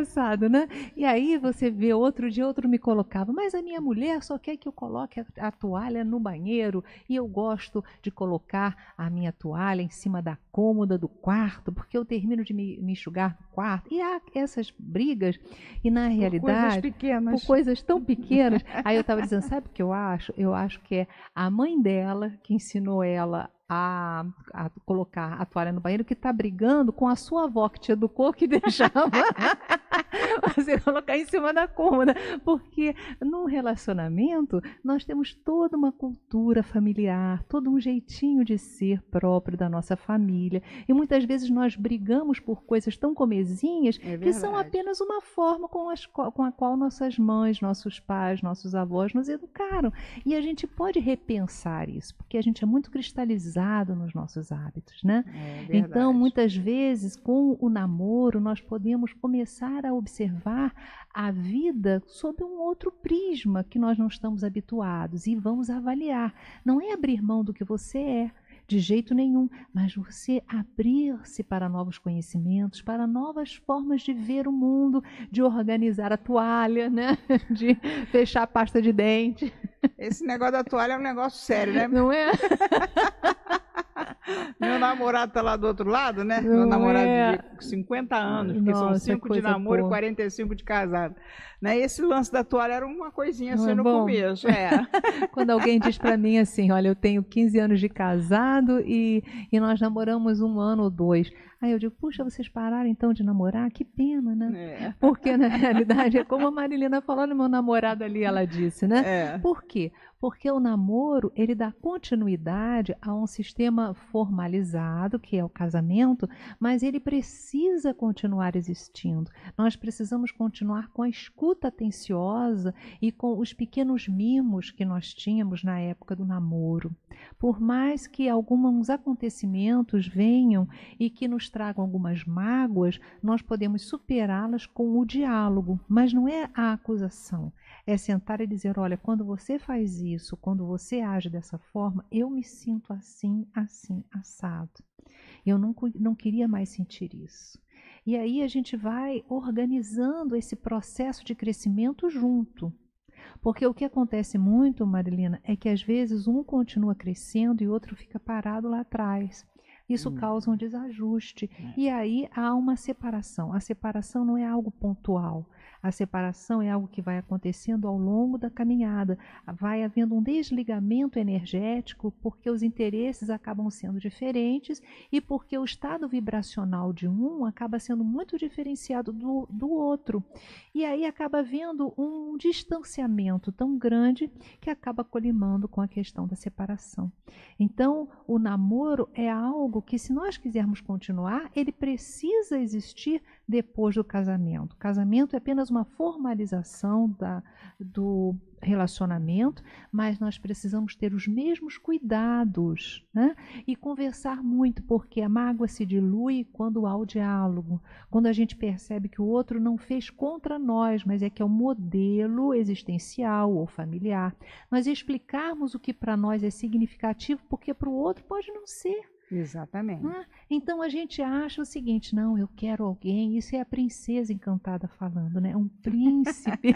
engraçado, né? E aí você vê, outro dia outro me colocava, mas a minha mulher só quer que eu coloque a toalha no banheiro e eu gosto de colocar a minha toalha em cima da cômoda do quarto, porque eu termino de me enxugar no quarto. E há essas brigas, e na realidade, por coisas tão pequenas. Aí eu estava dizendo, sabe o que eu acho? Eu acho que é a mãe dela que ensinou ela a colocar a toalha no banheiro, que está brigando com a sua avó, que te educou, que deixava você colocar em cima da cômoda. Porque num relacionamento, nós temos toda uma cultura familiar, todo um jeitinho de ser próprio da nossa família. E muitas vezes nós brigamos por coisas tão comezinhas que são apenas uma forma com a qual nossas mães, nossos pais, nossos avós nos educaram. E a gente pode repensar isso, porque a gente é muito cristalizado nos nossos hábitos, né? Então, muitas vezes, com o namoro, nós podemos começar a observar a vida sob um outro prisma que nós não estamos habituados e vamos avaliar. Não é abrir mão do que você é, de jeito nenhum, mas você abrir-se para novos conhecimentos, para novas formas de ver o mundo, de organizar a toalha, né? De fechar a pasta de dente. Esse negócio da toalha é um negócio sério, né? Não é? Meu namorado tá lá do outro lado, né? Meu namorado de 50 anos, porque são 5 de namoro e 45 de casado. Né? Esse lance da toalha era uma coisinha assim no começo. Quando alguém diz para mim assim, olha, eu tenho 15 anos de casado e nós namoramos 1 ano ou 2. Aí eu digo, puxa, vocês pararam então de namorar? Que pena, né? Porque na realidade, é como a Marilena falou no meu namorado ali, ela disse, né? Por quê? Porque o namoro, ele dá continuidade a um sistema formalizado, que é o casamento, mas ele precisa continuar existindo. Nós precisamos continuar com a escuta atenciosa e com os pequenos mimos que nós tínhamos na época do namoro. Por mais que alguns acontecimentos venham e que nos tragam algumas mágoas, nós podemos superá-las com o diálogo, mas não é a acusação. É sentar e dizer, olha, quando você faz isso, quando você age dessa forma, eu me sinto assim, assim, assado. Eu não queria mais sentir isso. E aí a gente vai organizando esse processo de crescimento junto. Porque o que acontece muito, Marilena, é que às vezes um continua crescendo e o outro fica parado lá atrás. Isso causa um desajuste. E aí há uma separação. A separação não é algo pontual. A separação é algo que vai acontecendo ao longo da caminhada. Vai havendo um desligamento energético porque os interesses acabam sendo diferentes e porque o estado vibracional de um acaba sendo muito diferenciado do outro. E aí acaba havendo um distanciamento tão grande que acaba colimando com a questão da separação. Então, o namoro é algo que, se nós quisermos continuar, ele precisa existir depois do casamento. O casamento é apenas uma formalização do relacionamento, mas nós precisamos ter os mesmos cuidados, né? E conversar muito, porque a mágoa se dilui quando há o diálogo, quando a gente percebe que o outro não fez contra nós, mas é que é um modelo existencial ou familiar. Nós explicarmos o que para nós é significativo, porque para o outro pode não ser. Exatamente. Então a gente acha o seguinte, não, eu quero alguém, isso é a princesa encantada falando, né? Um príncipe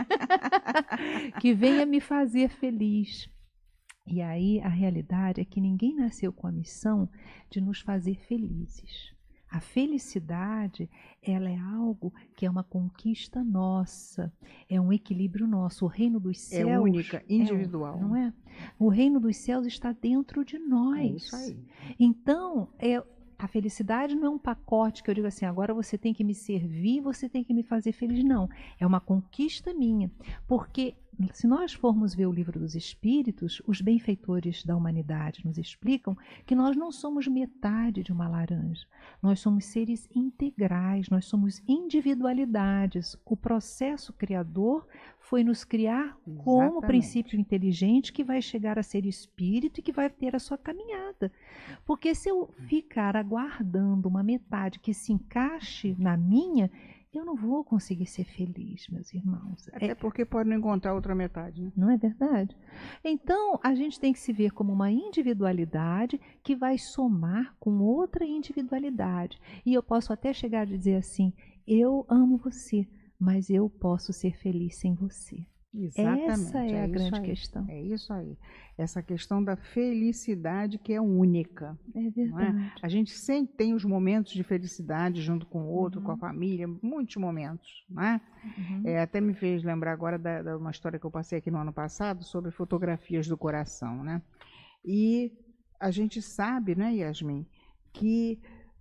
que venha me fazer feliz. E aí a realidade é que ninguém nasceu com a missão de nos fazer felizes. A felicidade, ela é algo que é uma conquista nossa, é um equilíbrio nosso. O reino dos céus é única, individual. Não é? O reino dos céus está dentro de nós. É isso aí. Então, a felicidade não é um pacote que eu digo assim, agora você tem que me servir, você tem que me fazer feliz. Não, é uma conquista minha. Porque se nós formos ver o Livro dos Espíritos, os benfeitores da humanidade nos explicam que nós não somos metade de uma laranja. Nós somos seres integrais, nós somos individualidades. O processo criador foi nos criar como princípio inteligente que vai chegar a ser espírito e que vai ter a sua caminhada. Porque se eu ficar aguardando uma metade que se encaixe na minha, eu não vou conseguir ser feliz, meus irmãos. Até porque pode não encontrar outra metade, né? Não é verdade? Então, a gente tem que se ver como uma individualidade que vai somar com outra individualidade. E eu posso até chegar a dizer assim, eu amo você, mas eu posso ser feliz sem você. Exatamente. Essa é a grande questão. É isso aí. Essa questão da felicidade que é única. É verdade. Não é? A gente sempre tem os momentos de felicidade junto com o outro, com a família, muitos momentos. Não é? Até me fez lembrar agora de uma história que eu passei aqui no ano passado sobre fotografias do coração. Né? E a gente sabe, né, Yasmin, que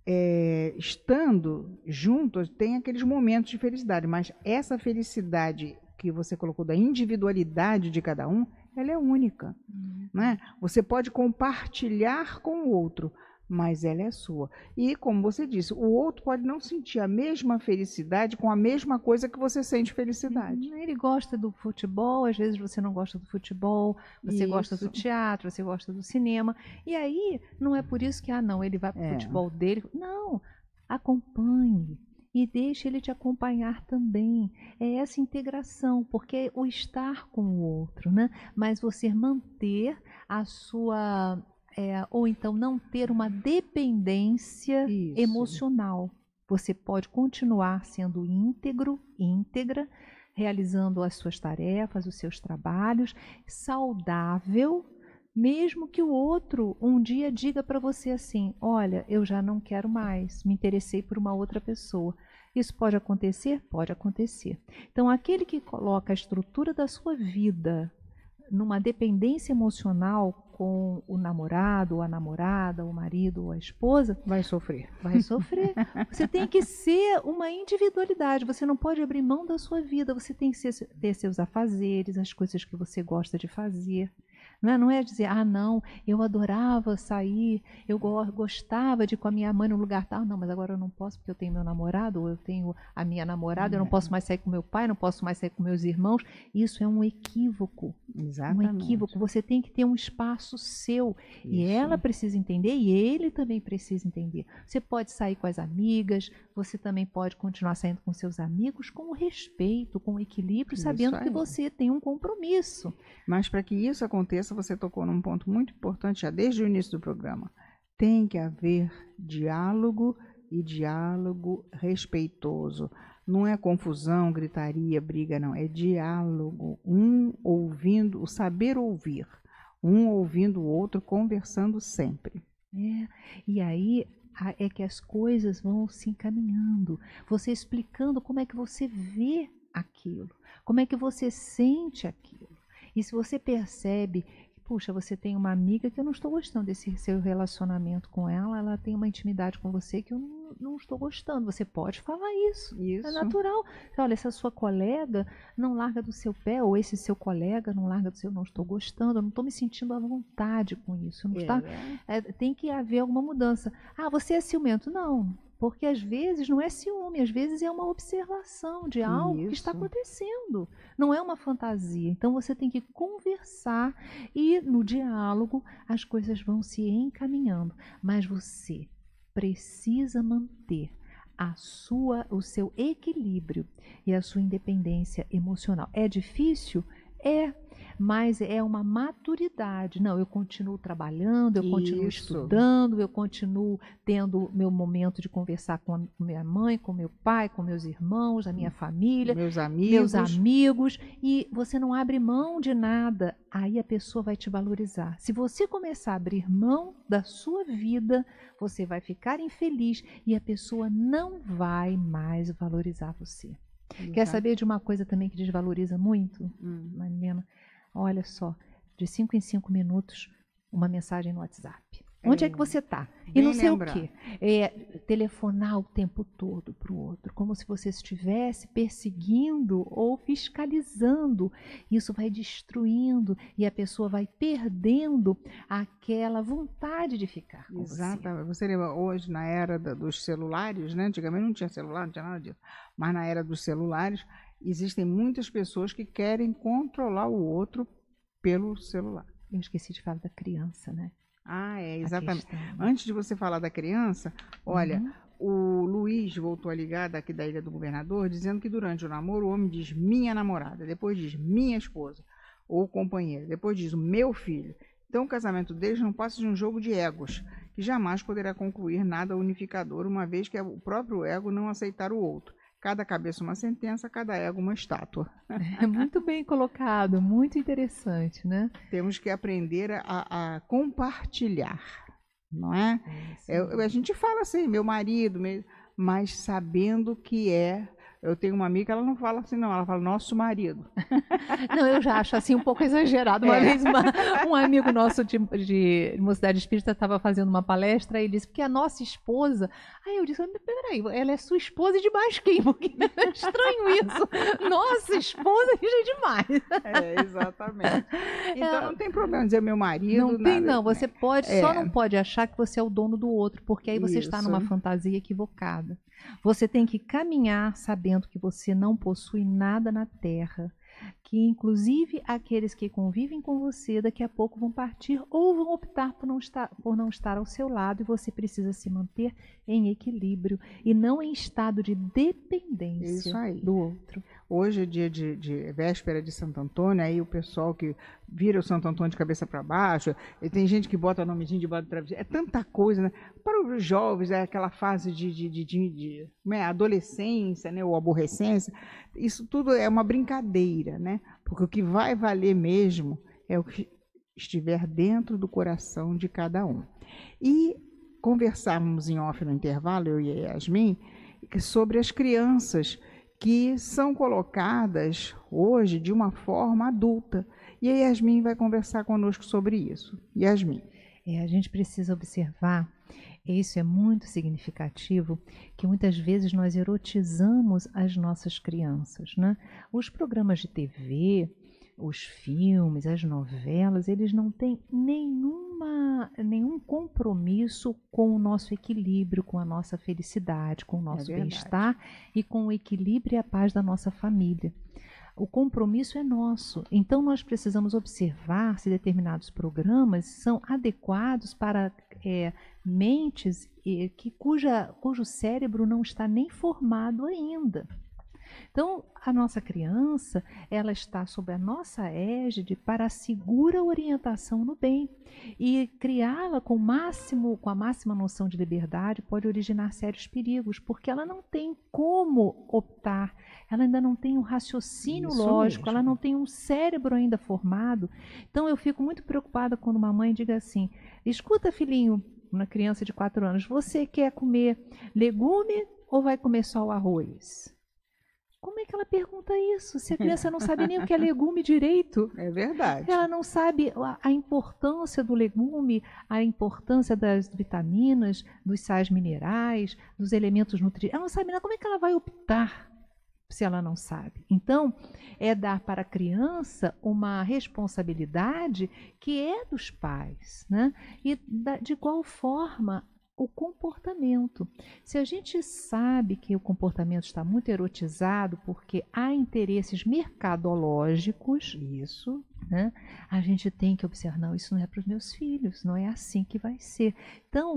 estando juntos tem aqueles momentos de felicidade, mas essa felicidade que você colocou da individualidade de cada um, ela é única. Né? Você pode compartilhar com o outro, mas ela é sua. E, como você disse, o outro pode não sentir a mesma felicidade com a mesma coisa que você sente felicidade. Ele gosta do futebol, às vezes você não gosta do futebol, você gosta do teatro, você gosta do cinema. E aí, não é por isso que, ele vai para o futebol dele. Não, acompanhe. E deixe ele te acompanhar também. É essa integração, porque é o estar com o outro, né? Mas você manter a sua... ou então não ter uma dependência emocional. Você pode continuar sendo íntegra, realizando as suas tarefas, os seus trabalhos, saudável, mesmo que o outro um dia diga para você assim, olha, eu já não quero mais, me interessei por uma outra pessoa. Isso pode acontecer? Pode acontecer. Então, aquele que coloca a estrutura da sua vida numa dependência emocional com o namorado, ou a namorada, o marido ou a esposa, vai sofrer. Vai sofrer. Você tem que ser uma individualidade, você não pode abrir mão da sua vida, você tem que ter seus afazeres, as coisas que você gosta de fazer. Não é dizer, não, eu adorava sair, eu gostava de ir com a minha mãe no lugar tal, não, mas agora eu não posso porque eu tenho meu namorado, ou eu tenho a minha namorada, eu não posso mais sair com meu pai, não posso mais sair com meus irmãos. Isso é um equívoco. Exatamente. Um equívoco. Você tem que ter um espaço seu. Isso. E ela precisa entender e ele também precisa entender. Você pode sair com as amigas, você também pode continuar saindo com seus amigos com respeito, com equilíbrio, sabendo que você tem um compromisso. Mas para que isso aconteça, você tocou num ponto muito importante já desde o início do programa. Tem que haver diálogo e diálogo respeitoso. Não é confusão, gritaria, briga, não. É diálogo. Um ouvindo, o saber ouvir. Um ouvindo o outro, conversando sempre. E aí é que as coisas vão se encaminhando. Você explicando como é que você vê aquilo. Como é que você sente aquilo. E se você percebe, puxa, você tem uma amiga que eu não estou gostando desse seu relacionamento com ela, ela tem uma intimidade com você que eu não estou gostando. Você pode falar isso. É natural. Olha, essa sua colega não larga do seu pé, ou esse seu colega não larga do seu, não estou gostando, eu não estou me sentindo à vontade com isso. Não está, tem que haver alguma mudança. Você é ciumento? Não. Porque às vezes não é ciúme, às vezes é uma observação de algo que está acontecendo. Não é uma fantasia. Então você tem que conversar e no diálogo as coisas vão se encaminhando. Mas você precisa manter o seu equilíbrio e a sua independência emocional. É difícil? Mas é uma maturidade. Não, eu continuo trabalhando, eu continuo estudando, eu continuo tendo meu momento de conversar com a minha mãe, com meu pai, com meus irmãos, a minha família, meus amigos, e você não abre mão de nada, aí a pessoa vai te valorizar. Se você começar a abrir mão da sua vida, você vai ficar infeliz e a pessoa não vai mais valorizar você. Quer saber de uma coisa também que desvaloriza muito, Marilena? Olha só, de 5 em 5 minutos, uma mensagem no WhatsApp. Onde é que você está? E não sei o quê. Telefonar o tempo todo para o outro, como se você estivesse perseguindo ou fiscalizando. Isso vai destruindo e a pessoa vai perdendo aquela vontade de ficar com você. Exatamente. Você lembra, hoje, na era dos celulares, né? Antigamente não tinha celular, não tinha nada disso. Mas na era dos celulares, existem muitas pessoas que querem controlar o outro pelo celular. Eu esqueci de falar da criança, né? Exatamente. Antes de você falar da criança, olha, o Luiz voltou a ligar daqui da Ilha do Governador, dizendo que durante o namoro o homem diz minha namorada, depois diz minha esposa ou companheira, depois diz o meu filho. Então o casamento deles não passa de um jogo de egos, que jamais poderá concluir nada unificador, uma vez que é o próprio ego não aceitar o outro. Cada cabeça uma sentença, cada ego uma estátua. É muito bem colocado, muito interessante, né? Temos que aprender a compartilhar, não é? A gente fala assim, meu marido, mas sabendo que é... Eu tenho uma amiga que ela não fala assim, não. Ela fala, nosso marido. Não, eu já acho assim um pouco exagerado. Uma vez um amigo nosso de Mocidade Espírita estava fazendo uma palestra e ele disse, porque a nossa esposa... Aí eu disse, peraí, ela é sua esposa e de mais quem? Porque é estranho isso. Nossa esposa já é demais. Exatamente. Então não tem problema dizer meu marido. Não tem, não. Você pode, só não pode achar que você é o dono do outro, porque aí você está numa fantasia equivocada. Você tem que caminhar sabendo que você não possui nada na Terra, que inclusive aqueles que convivem com você daqui a pouco vão partir ou vão optar por não estar ao seu lado, e você precisa se manter em equilíbrio e não em estado de dependência do outro. Hoje é dia de véspera de Santo Antônio, aí o pessoal que vira o Santo Antônio de cabeça para baixo, e tem gente que bota o nomezinho debaixo do travesseiro, é tanta coisa, né? Para os jovens, é aquela fase de adolescência, né? Ou aborrecência, isso tudo é uma brincadeira, né? Porque o que vai valer mesmo é o que estiver dentro do coração de cada um. E conversávamos em off no intervalo, eu e a Yasmin, sobre as crianças que são colocadas hoje de uma forma adulta. E a Yasmin vai conversar conosco sobre isso. Yasmin. A gente precisa observar, e isso é muito significativo, que muitas vezes nós erotizamos as nossas crianças, né? Os programas de TV, os filmes, as novelas, eles não têm nenhum compromisso com o nosso equilíbrio, com a nossa felicidade, com o nosso bem-estar e com o equilíbrio e a paz da nossa família. O compromisso é nosso, então nós precisamos observar se determinados programas são adequados para mentes cujo cérebro não está nem formado ainda. Então, a nossa criança, ela está sob a nossa égide para a segura orientação no bem. E criá-la com a máxima noção de liberdade pode originar sérios perigos, porque ela não tem como optar, ela ainda não tem um raciocínio lógico, ela não tem um cérebro ainda formado. Então, eu fico muito preocupada quando uma mãe diga assim, escuta, filhinho, uma criança de 4 anos, você quer comer legume ou vai comer só o arroz? Como é que ela pergunta isso? Se a criança não sabe nem o que é legume direito. É verdade. Ela não sabe a importância do legume, a importância das vitaminas, dos sais minerais, dos elementos nutritivos. Ela não sabe nada. Como é que ela vai optar se ela não sabe? Então, é dar para a criança uma responsabilidade que é dos pais, né? E de igual forma, o comportamento. Se a gente sabe que o comportamento está muito erotizado porque há interesses mercadológicos, né, a gente tem que observar, não, isso não é para os meus filhos, não é assim que vai ser. Então,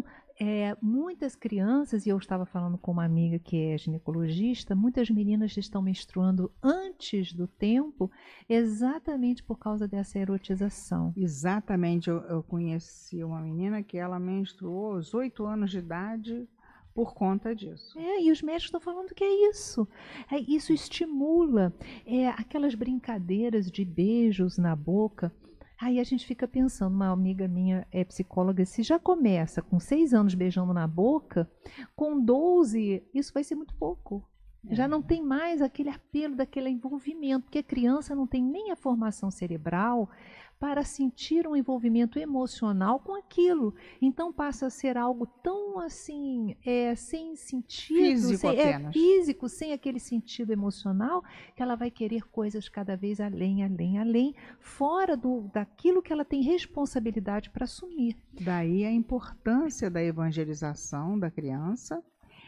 muitas crianças, e eu estava falando com uma amiga que é ginecologista, muitas meninas estão menstruando antes do tempo exatamente por causa dessa erotização. Exatamente, eu conheci uma menina que ela menstruou aos 8 anos de idade por conta disso. E os médicos estão falando que é isso. Isso estimula aquelas brincadeiras de beijos na boca. Aí a gente fica pensando, uma amiga minha é psicóloga, se já começa com 6 anos beijando na boca, com 12, isso vai ser muito pouco. Já não tem mais aquele apelo, daquele envolvimento, porque a criança não tem nem a formação cerebral para sentir um envolvimento emocional com aquilo. Então passa a ser algo tão assim, sem sentido, físico, sem aquele sentido emocional, que ela vai querer coisas cada vez além, fora daquilo que ela tem responsabilidade para assumir. Daí a importância da evangelização da criança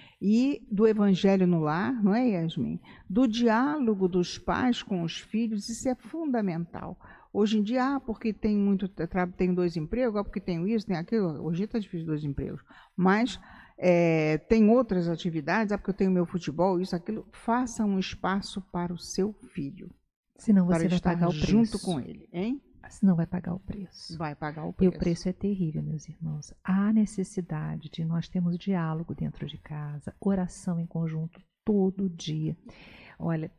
e do evangelho no lar, não é, Yasmin? Do diálogo dos pais com os filhos, isso é fundamental. Hoje em dia, porque tem 2 empregos, porque tenho isso, tem aquilo, hoje está difícil 2 empregos, mas tem outras atividades, porque eu tenho meu futebol, isso, aquilo, faça um espaço para o seu filho. Senão você vai pagar o preço. Junto com ele, hein? Senão vai pagar o preço. Vai pagar o preço. E o preço é terrível, meus irmãos. Há necessidade de nós termos diálogo dentro de casa, oração em conjunto, todo dia. Olha,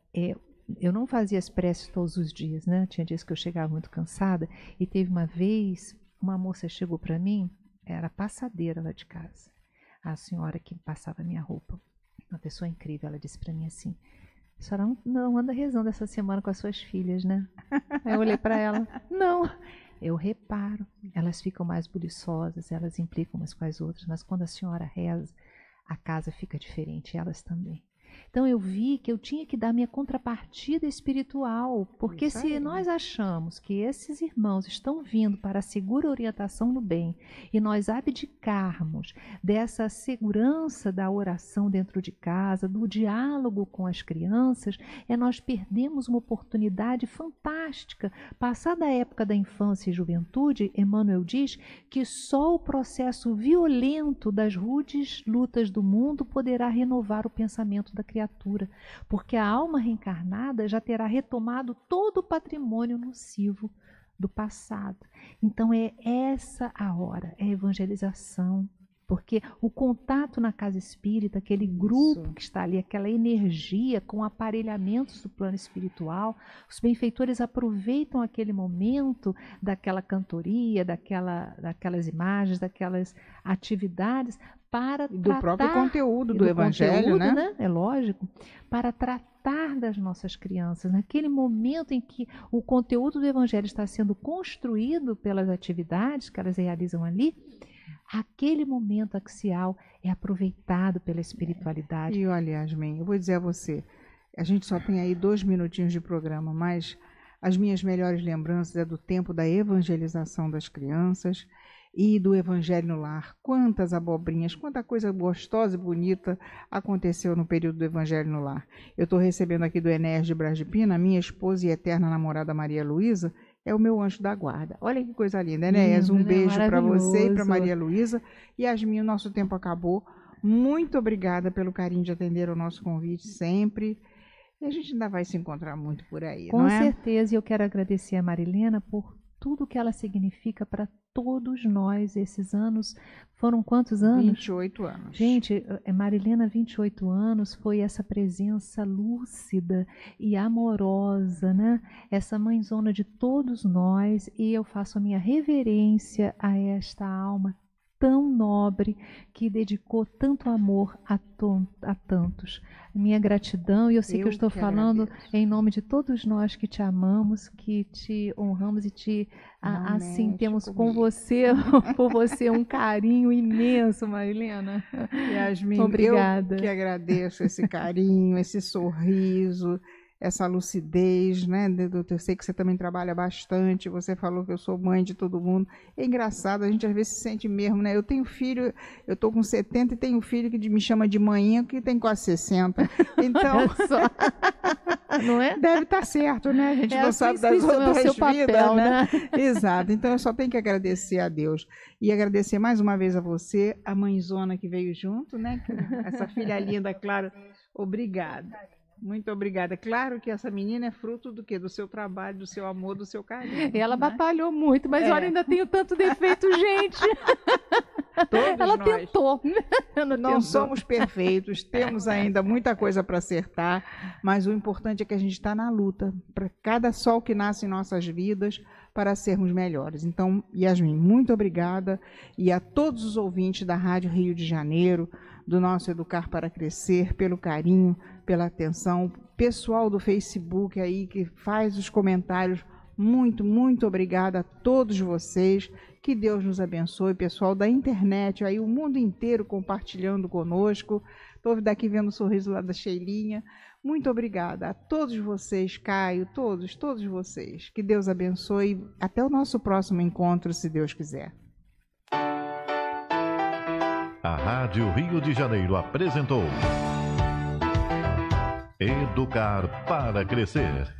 eu não fazia as preces todos os dias, né? Tinha dias que eu chegava muito cansada e teve uma vez, uma moça chegou para mim, era passadeira lá de casa, a senhora que passava minha roupa, uma pessoa incrível, ela disse para mim assim: a senhora não anda rezando essa semana com as suas filhas, né? Aí eu olhei para ela, não. Eu reparo, elas ficam mais buliçosas, elas implicam umas com as outras, mas quando a senhora reza, a casa fica diferente, elas também. Então eu vi que eu tinha que dar minha contrapartida espiritual, porque se nós achamos que esses irmãos estão vindo para a segura orientação no bem e nós abdicarmos dessa segurança da oração dentro de casa, do diálogo com as crianças, nós perdemos uma oportunidade fantástica. Passada a época da infância e juventude, Emmanuel diz que só o processo violento das rudes lutas do mundo poderá renovar o pensamento da criatura, porque a alma reencarnada já terá retomado todo o patrimônio nocivo do passado. Então é essa a hora, é a evangelização, porque o contato na casa espírita, aquele grupo que está ali, aquela energia com aparelhamentos do plano espiritual, os benfeitores aproveitam aquele momento daquela cantoria, daquelas imagens, daquelas atividades para do próprio conteúdo do Evangelho, né? É lógico, para tratar das nossas crianças. Naquele momento em que o conteúdo do Evangelho está sendo construído pelas atividades que elas realizam ali, aquele momento axial é aproveitado pela espiritualidade. E olha, Yasmin, eu vou dizer a você, a gente só tem aí 2 minutinhos de programa, mas as minhas melhores lembranças é do tempo da evangelização das crianças e do Evangelho no Lar. Quantas abobrinhas, quanta coisa gostosa e bonita aconteceu no período do Evangelho no Lar. Eu estou recebendo aqui do Enéas de Bras de Pina, minha esposa e eterna namorada Maria Luísa, é o meu anjo da guarda. Olha que coisa linda, Enéas. Um beijo para você e para Maria Luísa. E Yasmin, o nosso tempo acabou. Muito obrigada pelo carinho de atender o nosso convite sempre. E a gente ainda vai se encontrar muito por aí, não é? Com certeza. E eu quero agradecer a Marilena por tudo que ela significa para todos nós. Esses anos, foram quantos anos? 28 anos. Gente, Marilena, 28 anos, foi essa presença lúcida e amorosa, né? Essa mãezona de todos nós, e eu faço a minha reverência a esta alma tão nobre que dedicou tanto amor a tantos. Minha gratidão, e eu sei que eu estou falando em nome de todos nós que te amamos, que te honramos e te assim temos com você, por você um carinho imenso, Marilena. Yasmin, obrigada. Eu que agradeço esse carinho, esse sorriso, essa lucidez, né? Eu sei que você também trabalha bastante, você falou que eu sou mãe de todo mundo. É engraçado, a gente às vezes se sente mesmo, né? Eu tenho filho, eu tô com 70 e tenho um filho que me chama de manhinha, que tem quase 60. Então, não é? Deve estar certo, né? A gente não sabe das outras vidas, né? Exato. Então eu só tenho que agradecer a Deus. E agradecer mais uma vez a você, a mãezona que veio junto, né? Essa filha linda, claro. Obrigada. Muito obrigada. Claro que essa menina é fruto do quê? Do seu trabalho, do seu amor, do seu carinho. Ela batalhou muito, mas olha, ainda tenho tanto defeito, gente. Ela nós tentou. Não somos perfeitos, temos ainda muita coisa para acertar, mas o importante é que a gente está na luta, para cada sol que nasce em nossas vidas, para sermos melhores. Então, Yasmin, muito obrigada. E a todos os ouvintes da Rádio Rio de Janeiro, do nosso Educar para Crescer, pelo carinho, pela atenção, pessoal do Facebook aí que faz os comentários, muito obrigada a todos vocês, que Deus nos abençoe, pessoal da internet, aí o mundo inteiro compartilhando conosco, estou daqui vendo o sorriso lá da Sheilinha, muito obrigada a todos vocês, Caio, todos vocês, que Deus abençoe, até o nosso próximo encontro, se Deus quiser. A Rádio Rio de Janeiro apresentou Educar para Crescer.